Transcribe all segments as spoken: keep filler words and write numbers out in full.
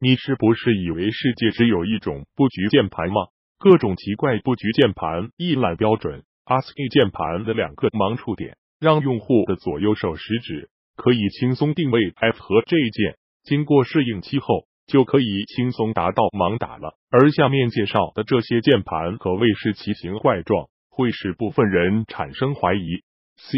你是不是以为世界只有一种布局键盘吗？各种奇怪布局键盘一览标准。A S C I I 键盘的两个盲触点，让用户的左右手食指可以轻松定位 F 和 J 键，经过适应期后，就可以轻松达到盲打了。而下面介绍的这些键盘可谓是奇形怪状，会使部分人产生怀疑。C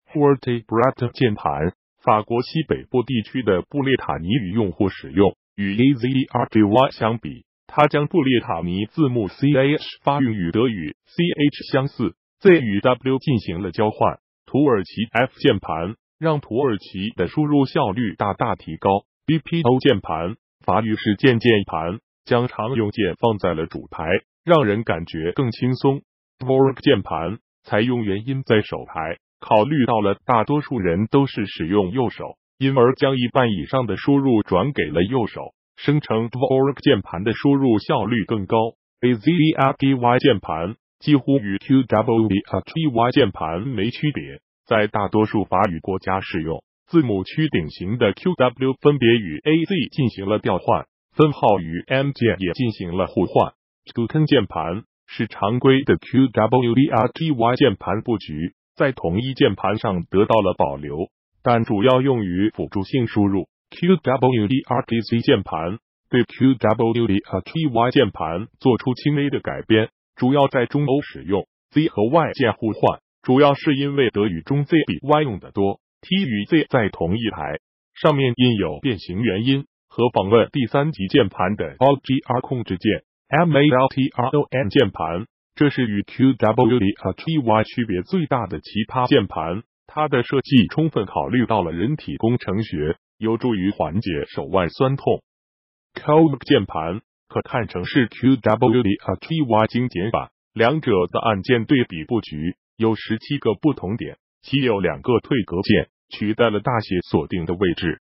Vertebrate 键盘，法国西北部地区的布列塔尼语用户使用。与 A Z E R T Y 相比，它将布列塔尼字母 C H 发音与德语 C H 相似 ，Z 与 W 进行了交换。土耳其 F 键盘让土耳其的输入效率大大提高。B P O 键盘，法语式键键盘，将常用键放在了主排，让人感觉更轻松。Fork 键盘采用原因在手排，考虑到了大多数人都是使用右手，因而将一半以上的输入转给了右手，声称 Fork 键盘的输入效率更高。A Z E R T Y 键盘几乎与 Q W E R T Y 键盘没区别，在大多数法语国家使用。字母区顶型的 Q W 分别与 A Z 进行了调换，分号与 M 键也进行了互换。Toucan 键盘是常规的 Q W E R T Y 键盘布局，在同一键盘上得到了保留，但主要用于辅助性输入。Q W E R T Z 键盘对 Q W E R T Y 键盘做出轻微的改编，主要在中欧使用 Z 和 Y 键互换，主要是因为德语中 Z 比 Y 用的多。T 与 Z 在同一排上面因有变形原因，和访问第三级键盘的 Alt G R 控制键 M A L T R O N 键盘，这是与 Q W E R T Y 区别最大的奇葩键盘。它的设计充分考虑到了人体工程学，有助于缓解手腕酸痛。C O G 键盘可看成是 Q W E R T Y 精简版，两者的按键对比布局有十七个不同点，其有两个退格键取代了大写锁定的位置。